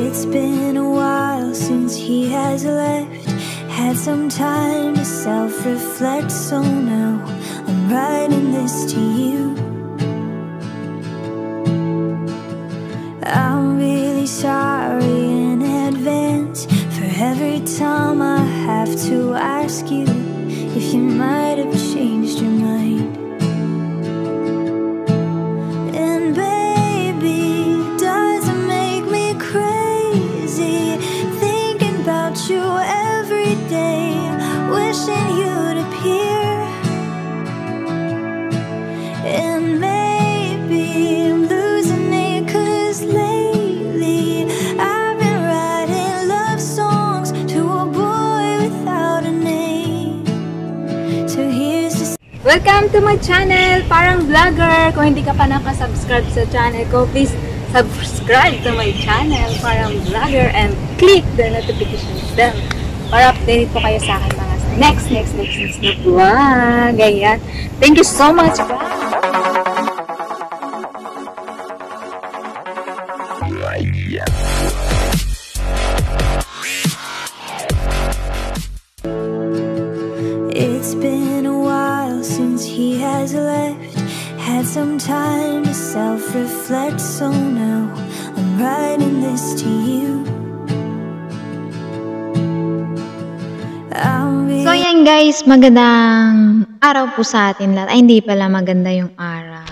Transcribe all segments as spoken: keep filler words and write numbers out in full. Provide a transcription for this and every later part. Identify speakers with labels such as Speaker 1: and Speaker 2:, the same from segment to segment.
Speaker 1: It's been a while since he has left. Had some time to self-reflect, so now I'm writing this to you. I'm really sorry in advance for every time I have to ask you if you might have changed your mind. And baby, does it make me crazy thinking about you every day, wishing you'd appear. And maybe I'm losing it, 'cause lately I've been writing love songs to a boy without a name. So here's the
Speaker 2: Welcome to my channel, Parang Vlogger. Kung hindi ka pa nakasubscribe sa channel ko, please subscribe to my channel, Parang Vlogger, and click the notification bell para update po kayo sa akin mga next, next, next, next na vlog. Ayan. Thank you so much, guys.
Speaker 1: It's been a while since he has left. Had some time to self-reflect, so now I'm writing this to you. I'm
Speaker 3: So yan guys, magandang araw po sa atin lahat. Ay, hindi pala maganda yung araw.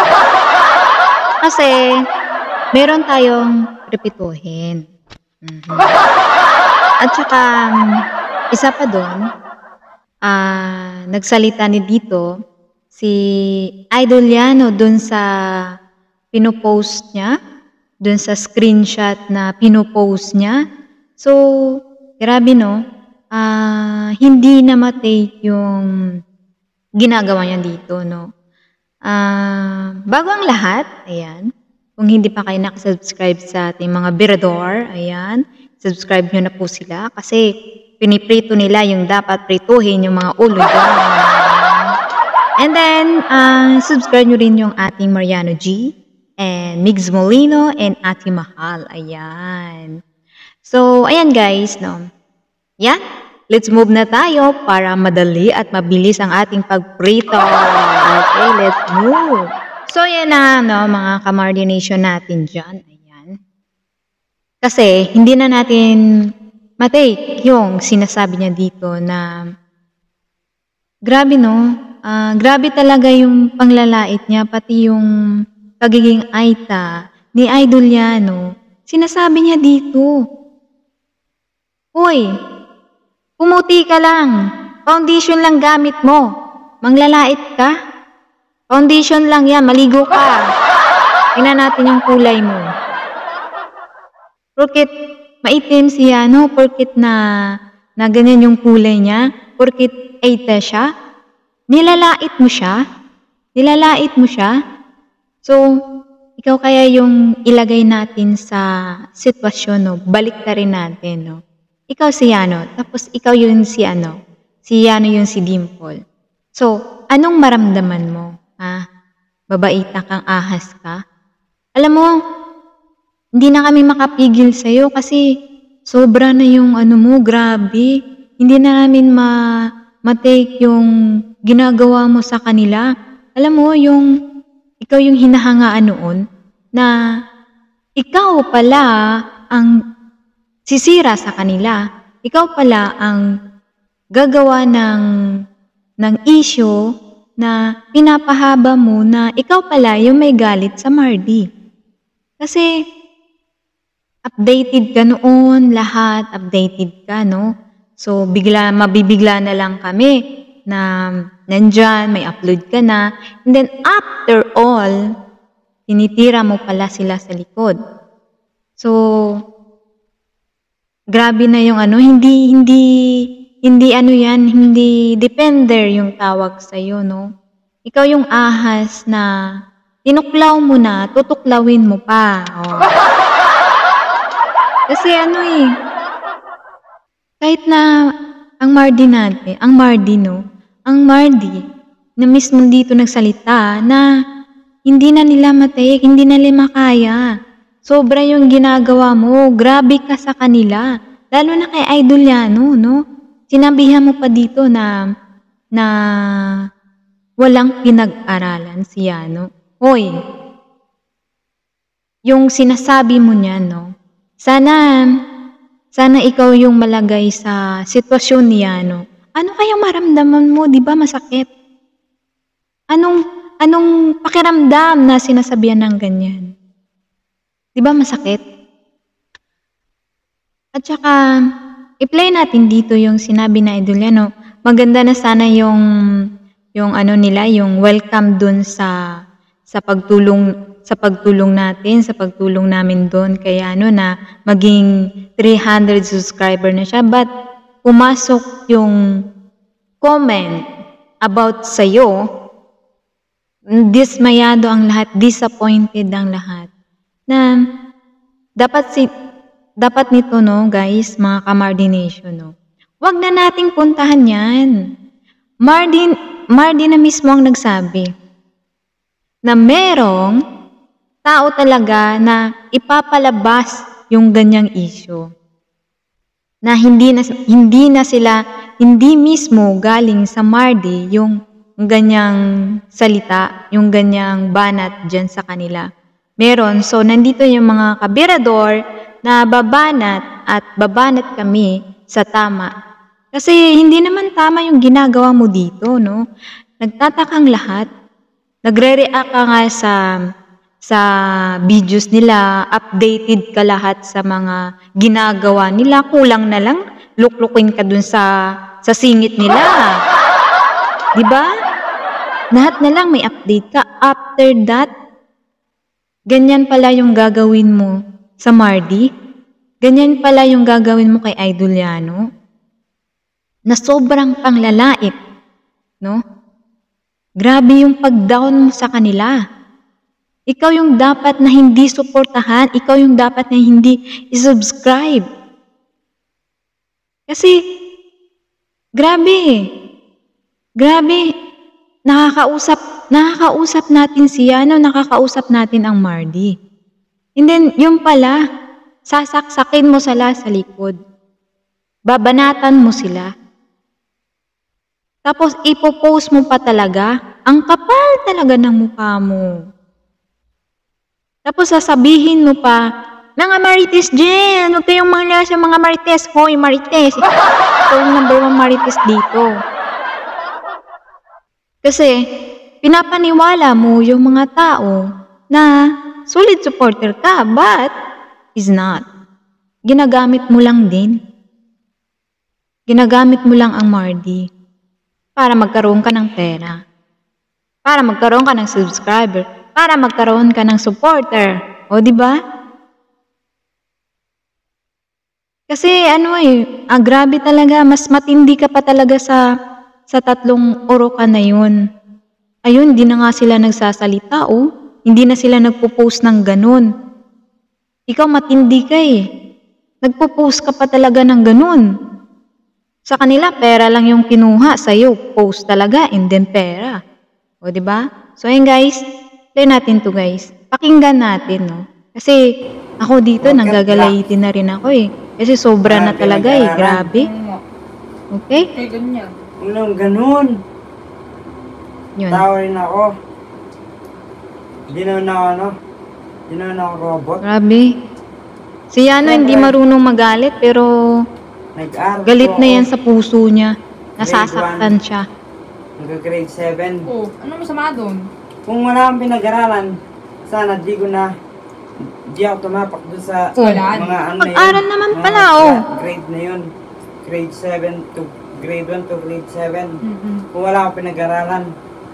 Speaker 3: Kasi meron tayong repituhin. Mm-hmm. At saka isa pa doon, uh, nagsalita ni dito si Idol Llano dun sa pinopost niya, dun sa screenshot na pinopost niya. So, grabe no, uh, hindi na matake yung ginagawa niya dito, no. Uh, bago ang lahat, ayan, kung hindi pa kayo nakasubscribe sa ating mga birador, ayan, subscribe nyo na po sila kasi piniprito nila yung dapat prituhin yung mga ulo dyan. And then, uh, subscribe nyo rin yung ating Mariano G and Migs Molino and Ate Mahal. Ayan. So, ayan guys, no. Yan. Let's move na tayo para madali at mabilis ang ating pagprito. Okay, let's move. So, yan na, no, mga kamardination natin dyan. Ayan. Kasi, hindi na natin matake yung sinasabi niya dito na grabe, no? Uh, grabe talaga yung panglalait niya, pati yung pagiging aita ni Idol Llano. Sinasabi niya dito, uy, pumuti ka lang, foundation lang gamit mo, manglalait ka? Foundation lang yan, maligo ka. Tingnan natin yung kulay mo. Porkit maitim si Llano, porkit na, na ganyan yung kulay niya, porkit aita siya, nilalait mo siya, nilalait mo siya. So, ikaw kaya yung ilagay natin sa sitwasyon, no? Balik na rin natin, no? Ikaw si Llano, tapos ikaw yun si ano, si Llano yung si Dimple. So, anong maramdaman mo? Ha? Babaita kang ahas ka? Alam mo, hindi na kami makapigil sa'yo kasi sobra na yung ano mo, grabe. Hindi na namin ma matake yung ginagawa mo sa kanila. Alam mo, yung ikaw yung hinahangaan noon na ikaw pala ang sisira sa kanila. Ikaw pala ang gagawa ng ng issue na pinapahaba mo na ikaw pala yung may galit sa Mardy. Kasi updated ka noon, lahat updated ka, no? So bigla mabibigla na lang kami na nandyan, may upload ka na. And then after all, tinitira mo pala sila sa likod. So grabe na yung ano, hindi hindi hindi ano yan, hindi depender yung tawag sa iyo, no? Ikaw yung ahas na tinuklaw mo na, tutuklawin mo pa. Oh. Kasi ano eh, kahit na ang Mardy natin, ang Mardy, no? Ang Mardy na mismo dito nagsalita na hindi na nila matake, hindi na nila makaya. Sobra yung ginagawa mo. Grabe ka sa kanila. Lalo na kay Idol Yano, no? Sinabihan mo pa dito na na walang pinag-aralan si Yano. Hoy, yung sinasabi mo niyan, no? Sana, sana ikaw yung malagay sa sitwasyon ni Yano. Ano kayang maramdaman mo? Di ba masakit? Anong, anong pakiramdam na sinasabihan ng ganyan? Di ba masakit? At saka, i-play natin dito yung sinabi na Idol Yano. Maganda na sana yung, yung ano nila, yung welcome dun sa, sa pagtulong, sa pagtulong natin, sa pagtulong namin doon. Kaya ano na, maging three hundred subscriber na siya. But, pumasok yung comment about sa'yo, dismayado ang lahat, disappointed ang lahat. Na dapat si dapat nito, no, guys, mga ka-Mardy Nation, no. Wag na nating puntahan 'yan. Mardy Mardy na mismo ang nagsabi na merong tao talaga na ipapalabas yung ganyang issue. Na hindi na hindi na sila hindi mismo galing sa Mardy yung ganyang salita, yung ganyang banat diyan sa kanila. Meron. So, nandito yung mga kabirador na babanat at babanat kami sa tama. Kasi hindi naman tama yung ginagawa mo dito, no? Nagtatakang lahat. Nagre-react ka nga sa, sa videos nila. Updated ka lahat sa mga ginagawa nila. Kulang na lang, luklukin ka dun sa, sa singit nila. Diba? Lahat na lang may update ka. After that, ganyan pala yung gagawin mo sa Mardy. Ganyan pala yung gagawin mo kay Idol Yano. Na sobrang panglalait. No? Grabe yung pag-down mo sa kanila. Ikaw yung dapat na hindi suportahan. Ikaw yung dapat na hindi isubscribe. Kasi, grabe. Grabe. Nakakausap, nakakausap natin si Yano, nakakausap natin ang Mardy. And then, yung pala, sasaksakin mo sila sa likod. Babanatan mo sila. Tapos, ipopost mo pa talaga, ang kapal talaga ng mukha mo. Tapos, sasabihin mo pa, mga Marites dyan, huwag kayong mga sa mga Marites. Hoy, Marites. Ito yung number one Marites dito. Kasi, pinapaniwala mo yung mga tao na solid supporter ka, but is not. Ginagamit mo lang din. Ginagamit mo lang ang Mardy para magkaroon ka ng pera. Para magkaroon ka ng subscriber. Para magkaroon ka ng supporter. O, di ba? Kasi ano eh, ah, grabe talaga. Mas matindi ka pa talaga sa sa tatlong orokan na yun. Ayun, di na nga sila nagsasalita, oh. Hindi na sila nagpo-post ng ganun. Ikaw matindi ka eh. Nagpo-post ka pa talaga ng ganun. Sa kanila, pera lang yung kinuha. Sa'yo, post talaga, and then pera. O, di ba? So, ayun guys, play natin to guys. Pakinggan natin, no? Kasi, ako dito, nanggagalayitin na rin ako eh. Kasi sobra na talaga eh. Grabe. Okay?
Speaker 2: Kaya ganyan.
Speaker 4: Walang ganun.
Speaker 3: Yun.
Speaker 4: Tawa rin ako. Hindi naman ako ano. Hindi naman ako robot.
Speaker 3: Grabe. Si Yano hindi marunong magalit pero
Speaker 4: Nag-aral
Speaker 3: galit
Speaker 4: po
Speaker 3: na
Speaker 4: ako.
Speaker 3: yan sa puso niya. Nasasaktan siya.
Speaker 4: Hanggang grade seven.
Speaker 2: Oh, ano masama doon?
Speaker 4: Kung wala akong pinag-aralan, sana di ko na di ako tumapak doon sa
Speaker 2: Wala.
Speaker 4: mga ano na yun.
Speaker 3: Mag-aral naman
Speaker 4: mga
Speaker 3: pala, oh.
Speaker 4: Grade na yun. Grade seven to grade one to grade seven.
Speaker 2: Mm-hmm.
Speaker 4: Kung wala akong pinag-aralan.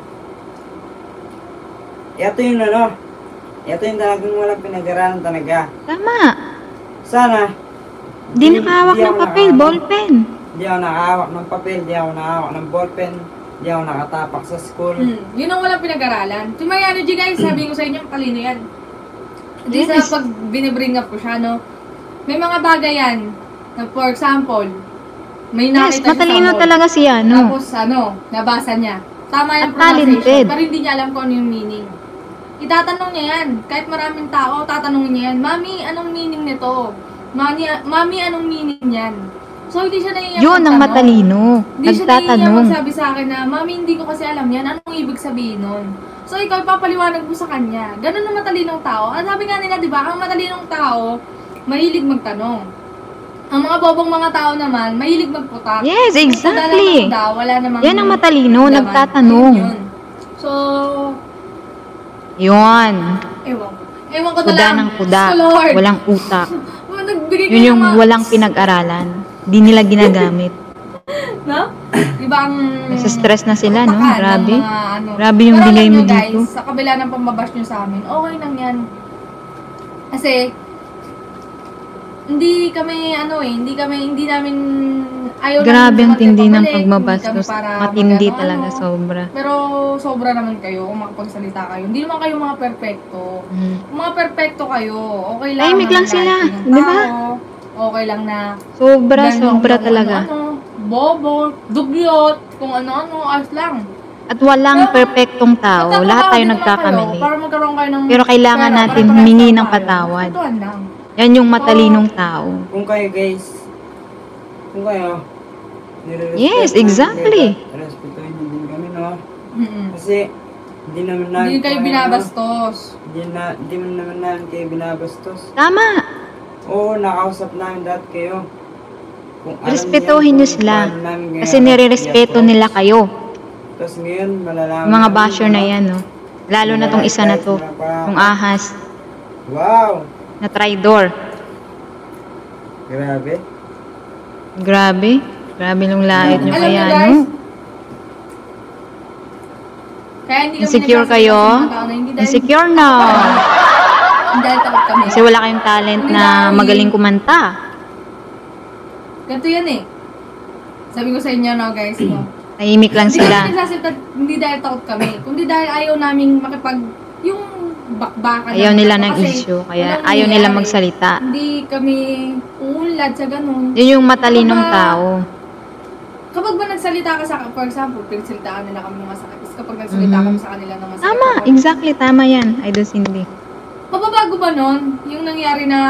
Speaker 4: Ito yung ano. Ito yung talagang walang pinag-aralan talaga.
Speaker 3: Tama.
Speaker 4: Sana.
Speaker 3: Di nakahawak
Speaker 4: di
Speaker 3: ng
Speaker 4: ako
Speaker 3: papel,
Speaker 4: nakahawak-
Speaker 3: ballpen.
Speaker 4: Di ako nakahawak ng papel, di ako nakahawak ng ballpen, di ako nakatapak sa school.
Speaker 2: Hmm, yun ang walang pinag-aralan. Tumayano G guys, sabi ko sa inyo, talino yan. Hindi
Speaker 3: Yes.
Speaker 2: sa pag binibring up ko siya, no? May mga bagay yan. Na for example, may
Speaker 3: Yes,
Speaker 2: nakita siya sa
Speaker 3: matalino
Speaker 2: mall.
Speaker 3: talaga si Yano.
Speaker 2: Tapos ano, nabasa niya. Tama yung
Speaker 3: At talented.
Speaker 2: pronunciation, pero hindi niya alam kung ano yung meaning. itatanong niya yan. Kahit maraming tao, tatanungin niya yan. Mami, anong meaning nito? Mami, mami anong meaning niyan? So, hindi siya naiiyak
Speaker 3: Yun ang
Speaker 2: magtanong.
Speaker 3: matalino.
Speaker 2: Hindi siya naiiyak
Speaker 3: Nagtatanong.
Speaker 2: magsabi sa akin na, Mami, hindi ko kasi alam yan. Anong ibig sabihin nun? So, ikaw ipapaliwanag mo sa kanya. Ganun ang matalinong tao. At sabi nga nila, di ba, ang matalinong tao, mahilig magtanong. Ang mga bobong mga tao naman, mahilig magputak.
Speaker 3: Yes,
Speaker 2: Kung
Speaker 3: exactly.
Speaker 2: wala namang daw, wala namang
Speaker 3: Yan ang matalino,
Speaker 2: laman.
Speaker 3: nagtatanong.
Speaker 2: Yun, yun. So,
Speaker 3: Yun.
Speaker 2: ewan. Ewan ko na
Speaker 3: Kuda
Speaker 2: lang.
Speaker 3: ng kuda.
Speaker 2: So, Lord.
Speaker 3: Walang utak.
Speaker 2: Nagbigay
Speaker 3: Yun
Speaker 2: kayo
Speaker 3: yung
Speaker 2: ng mga-
Speaker 3: walang pinag-aralan. Di nila ginagamit.
Speaker 2: No? Di ba ang...
Speaker 3: Nasa-stress na sila, no?
Speaker 2: utakan ng
Speaker 3: Grabe.
Speaker 2: mga ano.
Speaker 3: Grabe yung
Speaker 2: Pero
Speaker 3: bigay
Speaker 2: alam
Speaker 3: mo
Speaker 2: nyo, guys,
Speaker 3: dito.
Speaker 2: sa kabila ng pambabash nyo sa amin, okay lang yan. Kasi, hindi kami, ano eh, hindi kami, hindi namin, ayaw
Speaker 3: Grabe
Speaker 2: namin
Speaker 3: ang
Speaker 2: naman
Speaker 3: tindi
Speaker 2: kayo
Speaker 3: ng
Speaker 2: pabalik,
Speaker 3: pagbabastos.
Speaker 2: hindi kami para
Speaker 3: Matindi
Speaker 2: mag-ano,
Speaker 3: talaga,
Speaker 2: ano.
Speaker 3: sobra.
Speaker 2: Pero, sobra naman kayo kung makapagsalita kayo. Hindi naman kayo mga perfecto.
Speaker 3: Mm.
Speaker 2: Kung mga perfecto kayo, okay lang.
Speaker 3: Tahimik lang
Speaker 2: na
Speaker 3: sila,
Speaker 2: lahat ng
Speaker 3: di ba?
Speaker 2: tao, okay lang na
Speaker 3: Sobra,
Speaker 2: Ganun,
Speaker 3: sobra
Speaker 2: kung
Speaker 3: talaga.
Speaker 2: Ano-ano, bobo, dugyot, kung ano-ano, ayos lang.
Speaker 3: At walang
Speaker 2: Pero,
Speaker 3: perfectong tao.
Speaker 2: Magtatrabaho
Speaker 3: Lahat tayo
Speaker 2: din naman
Speaker 3: nagkakamali.
Speaker 2: kayo Para magkaroon kayo ng
Speaker 3: Pero kailangan
Speaker 2: pera,
Speaker 3: natin
Speaker 2: para
Speaker 3: humingi
Speaker 2: parehas
Speaker 3: ng
Speaker 2: tayo.
Speaker 3: patawad.
Speaker 2: Ituan lang.
Speaker 3: Yan yung matalinong tao.
Speaker 4: Kung kayo guys, kung kayo, nire-respeto
Speaker 3: Yes,
Speaker 4: namin
Speaker 3: exactly.
Speaker 4: kayo, respetuhin niyo din kami, no?
Speaker 2: Mm-mm.
Speaker 4: Kasi, hindi naman namin
Speaker 2: Hindi kayo
Speaker 4: kaya,
Speaker 2: binabastos.
Speaker 4: no? Hindi, na, hindi man naman namin kayo binabastos.
Speaker 3: Tama.
Speaker 4: Oo, nakausap namin dati kayo. Kung alam
Speaker 3: Respetuhin
Speaker 4: niyo
Speaker 3: nyo sila.
Speaker 4: paano namin ngayon
Speaker 3: Kasi nire-respeto
Speaker 4: i-approach.
Speaker 3: nila kayo.
Speaker 4: Tapos ngayon, malalaman
Speaker 3: Yung mga
Speaker 4: namin,
Speaker 3: basher na
Speaker 4: no?
Speaker 3: yan, no? Lalo na tong isa na to. Tong ahas.
Speaker 4: Wow!
Speaker 3: Na traidor.
Speaker 4: Grabe.
Speaker 3: Grabe. Grabe nung lait nyo
Speaker 2: Alam
Speaker 3: kaya,
Speaker 2: nyo, guys,
Speaker 3: no?
Speaker 2: Kaya hindi kami
Speaker 3: Insecure
Speaker 2: nagsasalita
Speaker 3: kayo?
Speaker 2: sa mga tao na hindi dahil-
Speaker 3: Insecure na.
Speaker 2: Hindi dahil takot kami.
Speaker 3: Kasi wala kayong talent
Speaker 2: Hindi
Speaker 3: na
Speaker 2: dahil-
Speaker 3: magaling kumanta.
Speaker 2: Ganito yan eh. Sabi ko sa inyo, no, guys, no?
Speaker 3: Tahimik lang
Speaker 2: Hindi
Speaker 3: sila.
Speaker 2: kami nagsasalita, hindi dahil takot kami. Kundi dahil ayaw naming makipag, yung bakbakan.
Speaker 3: Ayaw
Speaker 2: namin.
Speaker 3: nila ng
Speaker 2: Kasi
Speaker 3: issue. Kaya
Speaker 2: walang
Speaker 3: ayaw nila
Speaker 2: nangyayari.
Speaker 3: magsalita.
Speaker 2: Hindi kami uunlad sa ganun.
Speaker 3: Yun yung matalinong
Speaker 2: Kapag-
Speaker 3: tao.
Speaker 2: Kapag ba nagsalita ka sa, for example, pinagsalitaan nila kami ng masakit. Tapos kapag nagsalita
Speaker 3: Mhm.
Speaker 2: kami sa kanila ng masakit.
Speaker 3: Tama.
Speaker 2: ako,
Speaker 3: Exactly. Tama yan. Idol Cindy.
Speaker 2: Mababago ba nun? Yung nangyari na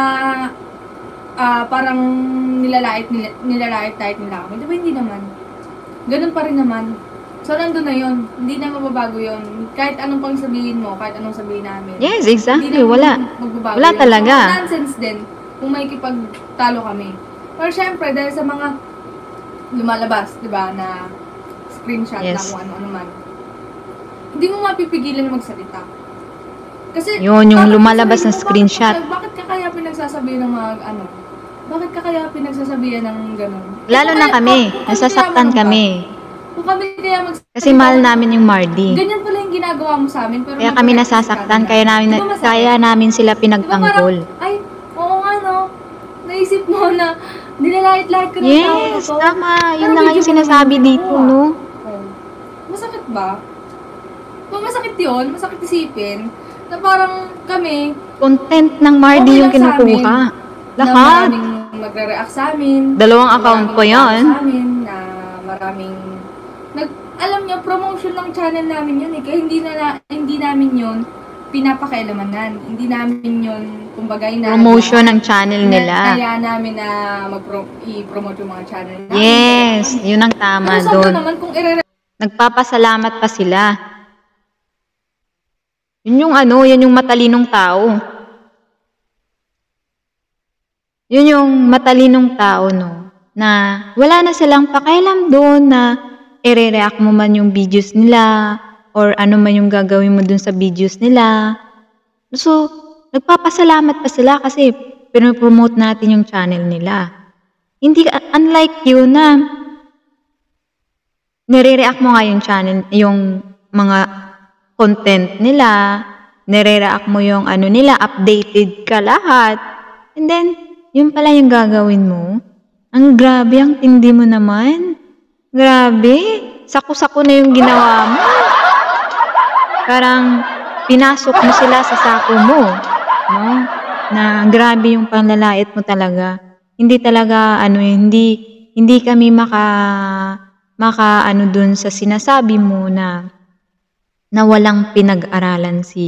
Speaker 2: ah, parang nilalait, nila, nilalait-lait nila kami. Diba hindi naman? Ganun pa rin naman. So, nandun na yun. Hindi na mababago yun. Kahit anong pang sabihin mo, kahit anong sabihin namin.
Speaker 3: Yes,
Speaker 2: Hindi
Speaker 3: exactly.
Speaker 2: na
Speaker 3: Wala.
Speaker 2: magbabago
Speaker 3: Wala
Speaker 2: yun.
Speaker 3: talaga.
Speaker 2: So, nonsense din kung may kipagtalo kami. Pero syempre, dahil sa mga lumalabas, di ba, na screenshot na
Speaker 3: Yes.
Speaker 2: kung ano-ano man, hindi mo mapipigilan magsalita. Kasi,
Speaker 3: Yun, yung
Speaker 2: bakit
Speaker 3: lumalabas
Speaker 2: sasabihin
Speaker 3: na
Speaker 2: mo,
Speaker 3: screenshot.
Speaker 2: Bakit, bakit ka kaya pinagsasabihan ng mga, ano, bakit ka kaya pinagsasabihan ng gano'n? Eh,
Speaker 3: Lalo
Speaker 2: kung
Speaker 3: na
Speaker 2: kaya-
Speaker 3: kami.
Speaker 2: kung- kung kami
Speaker 3: Nasasaktan
Speaker 2: kaya manumpa,
Speaker 3: kami.
Speaker 2: Kung kami kaya magsalita.
Speaker 3: Kasi mahal namin yung Mardy.
Speaker 2: Ganyan pala yung ginagawa mo sa amin. Pero
Speaker 3: Kaya kami
Speaker 2: nag-react ka
Speaker 3: nasasaktan.
Speaker 2: kanila.
Speaker 3: Kaya namin,
Speaker 2: Di ba masakit?
Speaker 3: kaya namin sila
Speaker 2: Di ba parang,
Speaker 3: pinagtanggol.
Speaker 2: ay, oo nga no, naisip mo na nilalait-lait ka ng tao na
Speaker 3: Yes,
Speaker 2: to.
Speaker 3: tama. Yun
Speaker 2: Pero
Speaker 3: na nga
Speaker 2: medyo
Speaker 3: yung sinasabi
Speaker 2: marunong
Speaker 3: dito,
Speaker 2: ako, ah.
Speaker 3: no?
Speaker 2: Oh. Masakit ba? Kung masakit yun, masakit isipin, na parang kami,
Speaker 3: Content ng Mardy
Speaker 2: Okay
Speaker 3: yung
Speaker 2: lang sa
Speaker 3: kinukuha.
Speaker 2: amin, na
Speaker 3: Lahat.
Speaker 2: maraming magre-react sa amin.
Speaker 3: Dalawang account
Speaker 2: maraming
Speaker 3: pa yan.
Speaker 2: magre-react Sa amin, na maraming, nag, alam niyo, promotion ng channel namin yun eh. Kaya hindi, na, hindi namin yun pinapakailaman. Hindi namin yun, kumbaga, na
Speaker 3: Promotion ng channel nila.
Speaker 2: Kaya namin na mag-pro- i-promote yung mga channel namin.
Speaker 3: Yes,
Speaker 2: Kaya,
Speaker 3: yun ang tama
Speaker 2: pero sobra
Speaker 3: doon.
Speaker 2: naman kung ire
Speaker 3: Nagpapasalamat pa sila. Yun yung ano, yun yung matalinong tao. Yun yung matalinong tao, no? Na wala na silang pakialam doon na i-react mo man yung videos nila or ano man yung gagawin mo dun sa videos nila. So, nagpapasalamat pa sila kasi pinopromote natin yung channel nila. Hindi, unlike you na nire-react mo nga yung channel, yung mga content nila, nire-react mo yung ano nila, updated ka lahat. And then, yun pala yung gagawin mo. Ang grabe, ang tindi mo naman. Grabe, sako-sako na yung ginawa mo. Parang pinasok mo sila sa sako mo. No? Na grabe yung panlalait mo talaga. Hindi talaga, ano, hindi, hindi kami maka, maka, ano dun sa sinasabi mo na, na walang pinag-aralan si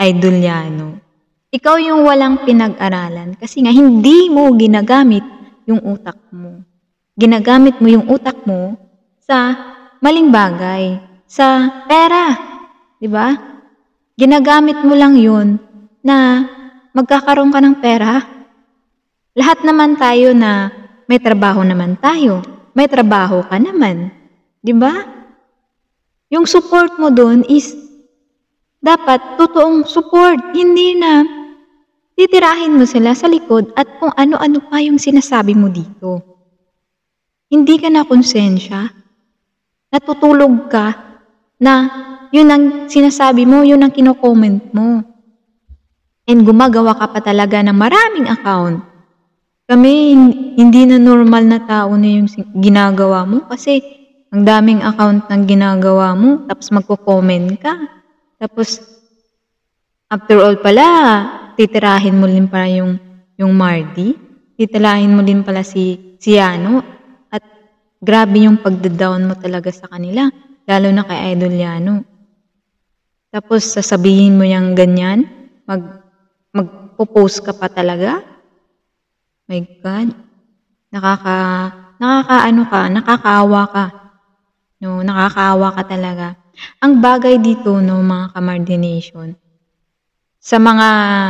Speaker 3: Idol Llano. Ikaw yung walang pinag-aralan kasi nga hindi mo ginagamit yung utak mo. Ginagamit mo yung utak mo sa maling bagay, sa pera, di ba? Ginagamit mo lang yun na magkakaroon ka ng pera. Lahat naman tayo na may trabaho naman tayo. May trabaho ka naman. Di ba? Yung support mo dun is dapat totoong support. Hindi na titirahin mo sila sa likod at kung ano-ano pa yung sinasabi mo dito. Hindi ka na konsensya. Natutulog ka na yun ang sinasabi mo, yun ang kino-comment mo. And gumagawa ka pa talaga ng maraming account. Kami, hindi na normal na tao na yung ginagawa mo kasi ang daming account ng ginagawa mo tapos magko-comment ka. Tapos, after all pala, titirahin mo din pala yung, yung Mardy. Titirahin mo din pala si, si Llano. At grabe yung pagda-down mo talaga sa kanila. Lalo na kay Idol Llano. Tapos, sasabihin mo yung ganyan. Mag, magpo-post ka pa talaga. My God. Nakaka, nakakaano ka, nakakaawa ka. No, nakakaawa ka talaga. Ang bagay dito, no, mga ka-Mardy Nation, sa mga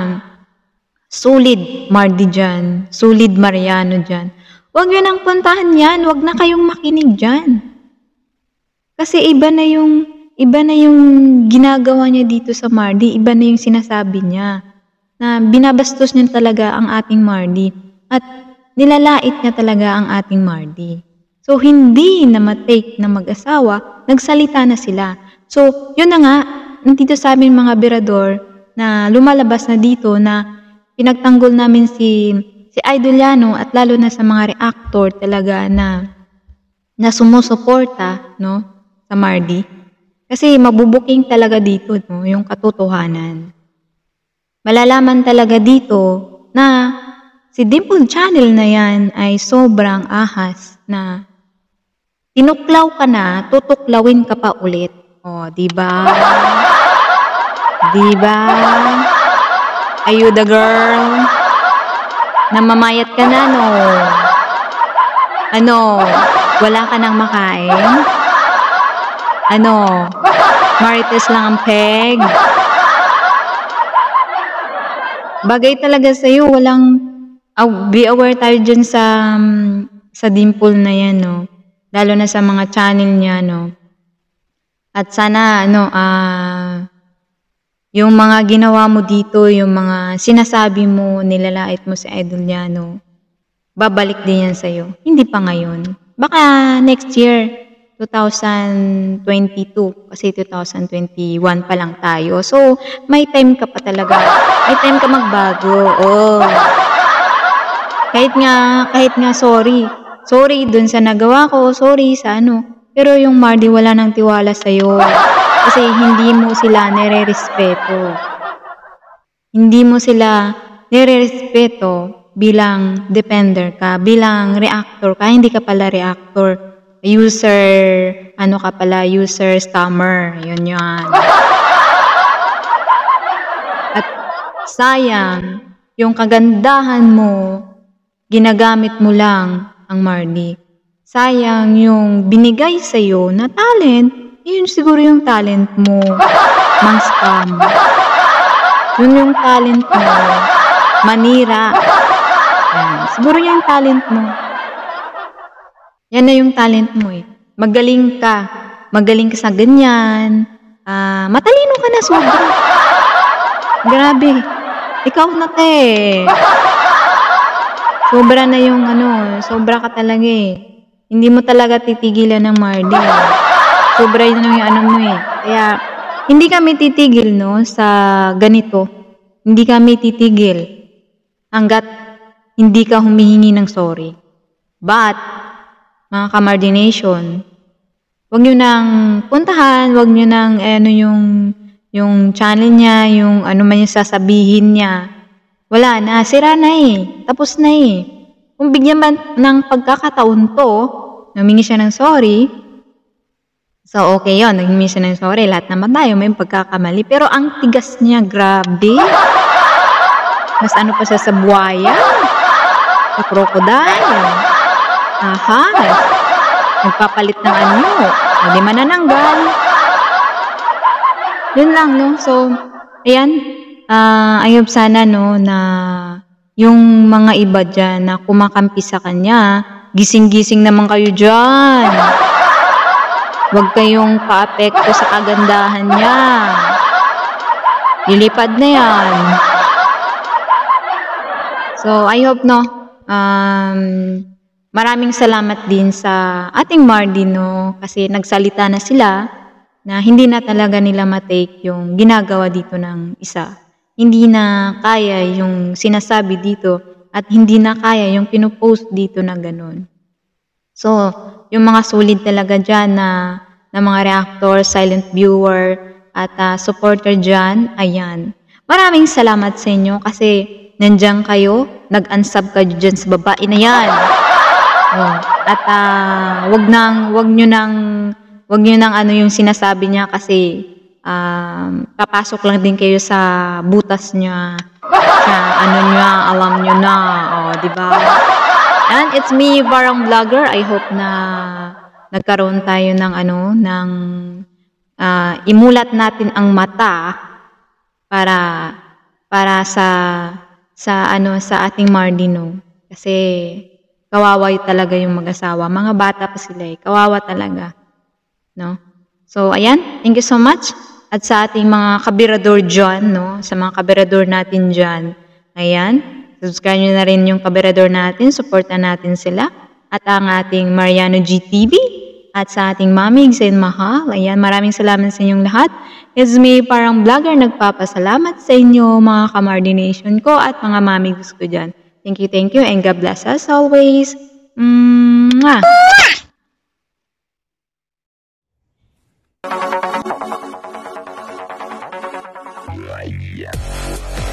Speaker 3: solid Mardy dyan, solid Mariano dyan, huwag nyo nang puntahan yan, huwag na kayong makinig dyan. Kasi iba na yung, iba na yung ginagawa niya dito sa Mardy, iba na yung sinasabi niya, na binabastos niya talaga ang ating Mardy, at nilalait niya talaga ang ating Mardy. So, hindi na matake na mag-asawa, nagsalita na sila. So, yun na nga, nandito sa amin mga berador, na lumalabas na dito na pinagtanggol namin si, si Idol Llano at lalo na sa mga reactor talaga na, na sumusuporta, no, sa Mardy. Kasi mabubuking talaga dito, no, yung katotohanan. Malalaman talaga dito na si Dimple Channel na yan ay sobrang ahas na tinuklaw ka na, tutuklawin ka pa ulit. O, diba? Diba? Are you the girl? Namamayat ka na, no? Ano? Wala ka nang makain? Ano? Marites lang ang peg? Bagay talaga sa'yo, walang Oh, be aware tayo dyan sa, um, sa Dimple na yan, no? Lalo na sa mga channel niya, no? At sana, ano, ah, uh, yung mga ginawa mo dito, yung mga sinasabi mo, nilalait mo sa Idol Llano, babalik din yan sa'yo. Hindi pa ngayon. Baka next year, twenty twenty-two, kasi twenty twenty-one pa lang tayo. So, may time ka pa talaga. May time ka magbago. Oh. Kahit nga, kahit nga sorry. Sorry dun sa nagawa ko, sorry sa ano. Pero yung Mardy wala nang tiwala sa'yo. Kasi hindi mo sila nire-respeto. Hindi mo sila nire-respeto bilang defender ka, bilang reactor ka. Hindi ka pala reactor. User, ano ka pala, user scammer. Yun yan. At sayang, yung kagandahan mo, ginagamit mo lang ang Mardy. Sayang yung binigay sa'yo na talent, yun siguro yung talent mo, mang scam. Yun yung talent mo, manira. Yan. Siguro yung talent mo. Yan na yung talent mo eh. Magaling ka. Magaling ka sa ganyan. Uh, matalino ka na sobra. Grabe. Ikaw na te. Sobra na yung ano, sobra ka talaga eh. Hindi mo talaga titigilan ng Mardy. Sobra yun yung ano mo eh. Kaya, hindi kami titigil no, sa ganito. Hindi kami titigil hanggat hindi ka humihingi ng sorry. But, mga ka-Mardy Nation, huwag nyo nang puntahan, huwag nyo nang ano yung, yung channel niya, yung ano man yung sasabihin niya. Wala na, sira na eh. Tapos na eh. Kung bigyan man ng pagkakataon to, humingi siya ng sorry, So, okay yun. Naghingi siya ng sorry. Lahat naman tayo may pagkakamali. Pero ang tigas niya, grabe. Mas ano pa siya sa buhaya. Sa crocodile. Ahas. Nagpapalit ng anyo. Hindi manananggal. Yun lang, no? So, ayan. Uh, ayub sana, no, na yung mga iba dyan na kumakampi sa kanya, gising-gising naman kayo dyan. Huwag kayong paapekto sa kagandahan niya. Lilipad na yan. So, I hope, no, um, maraming salamat din sa ating Mardy, no, kasi nagsalita na sila na hindi na talaga nila matake yung ginagawa dito ng isa. Hindi na kaya yung sinasabi dito at hindi na kaya yung pinupost dito na ganun. So, yung mga solid talaga dyan na, na mga reactor, silent viewer, at uh, supporter dyan, ayan. Maraming salamat sa inyo kasi nandyan kayo, nag-unsub kayo dyan sa babae na yan. Oh, at uh, wag nang, wag nyo nang, wag nyo nang ano yung sinasabi niya kasi um, papasok lang din kayo sa butas niya. Sa ano niya, alam nyo na. Oh, di ba? And it's me, Parang Vlogger. I hope na nagkaroon tayo ng ano, ng uh, imulat natin ang mata para para sa sa ano sa ating Mardy, no. Kasi kawawa talaga yung mag-asawa. Mga bata pa sila eh. Kawawa talaga, no. So ayan, thank you so much. At sa ating mga kabirador dyan, no, sa mga kabirador natin dyan, ayan. Subscribe nyo na rin yung kabirador natin, supportan natin sila. At ang ating Mariano G T V at sa ating Mamig and Mahal. Ayan, maraming salamat sa inyong lahat. It's me, Parang Vlogger, nagpapasalamat sa inyo mga Kamardy Nation ko at mga Mamigs ko dyan. Thank you, thank you, and God bless us always. Mwah! Yeah.